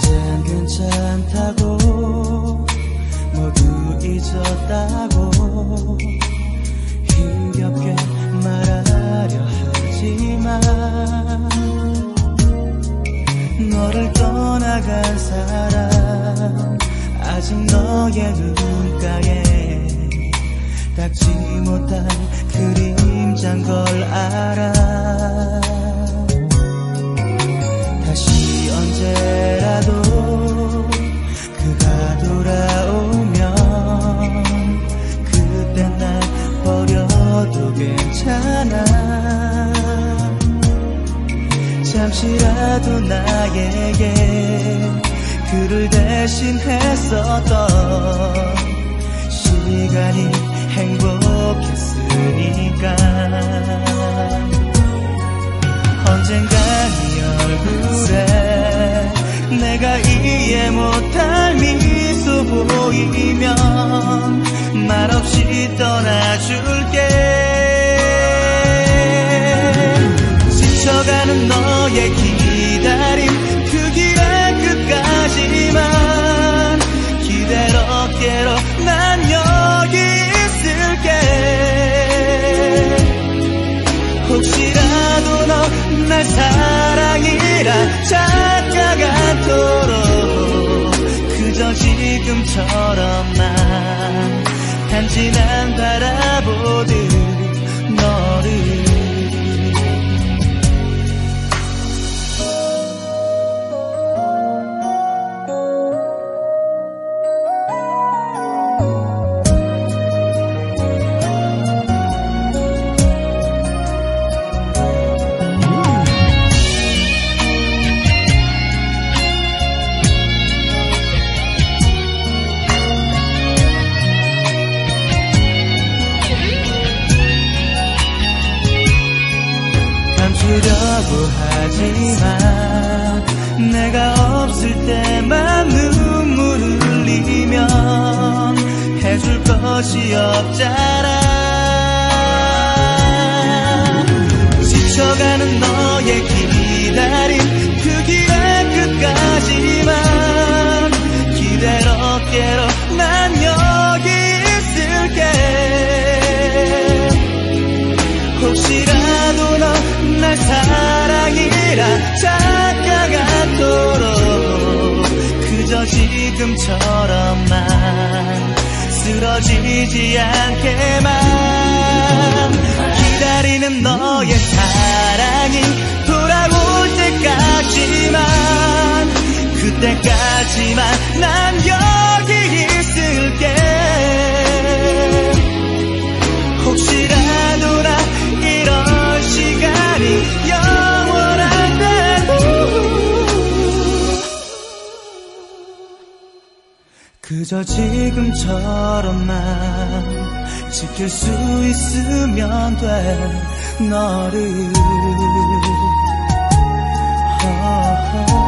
이젠 괜찮다고 모두 잊었다고 힘겹게 말하려 하지만 너를 떠나간 사람 아직 너의 눈가에 닦지 못한 그림자인 걸 알아. 다시 언제라도 그가 돌아오면 그때 날 버려도 괜찮아. 잠시라도 나에게 그를 대신했었던 시간이 행복했으니까. 언젠가 네 얼굴에 내가 이해 못할 미소 보이면 말없이 떠나줄게. 지쳐가는 너의 기다림 그 길의 끝까지만 기대로 어깨로 난 여기 있을게. 혹시라도 너 날 사랑이라 착각 않도록 그저 지금처럼만 단지 난 바라보듯 너를. 주려고 하지만 내가 없을 때만 눈물 흘리면 해줄 것이 없잖아. 지쳐가는 너의 기다림 그 길의 끝까지만 기대로 어깨로 난 여기 있을게. 혹시라도 너 날 사랑이라 착각 않도록 그저 지금처럼만 쓰러지지 않게만 기다리는 너의 사랑이 돌아올 때까지만 그때까지만 난 여기 있을게. 혹시라도 나 이런 시간이 영원한데도 그저 지금처럼만 지킬 수 있으면 돼 너를.